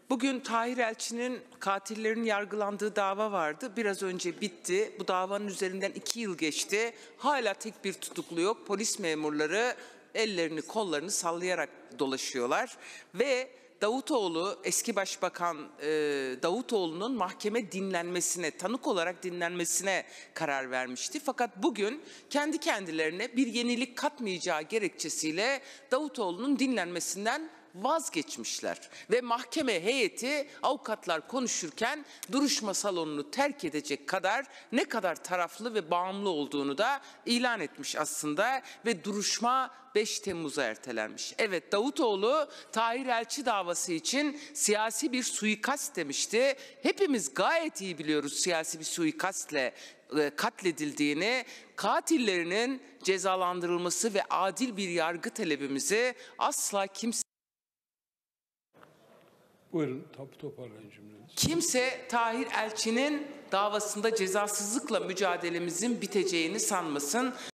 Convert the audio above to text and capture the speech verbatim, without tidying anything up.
Bugün Tahir Elçi'nin katillerinin yargılandığı dava vardı. Biraz önce bitti. Bu davanın üzerinden iki yıl geçti. Hala tek bir tutuklu yok. Polis memurları ellerini kollarını sallayarak dolaşıyorlar. Ve Davutoğlu, eski başbakan e, Davutoğlu'nun mahkeme dinlenmesine, tanık olarak dinlenmesine karar vermişti. Fakat bugün kendi kendilerine bir yenilik katmayacağı gerekçesiyle Davutoğlu'nun dinlenmesinden vazgeçmişler. Ve mahkeme heyeti avukatlar konuşurken duruşma salonunu terk edecek kadar ne kadar taraflı ve bağımlı olduğunu da ilan etmiş aslında ve duruşma beş Temmuz'a ertelenmiş. Evet, Davutoğlu Tahir Elçi davası için siyasi bir suikast demişti. Hepimiz gayet iyi biliyoruz siyasi bir suikastle katledildiğini, katillerinin cezalandırılması ve adil bir yargı talebimizi asla kimse Buyurun, toparlayın cümlenizi. Kimse Tahir Elçi'nin davasında cezasızlıkla mücadelemizin biteceğini sanmasın.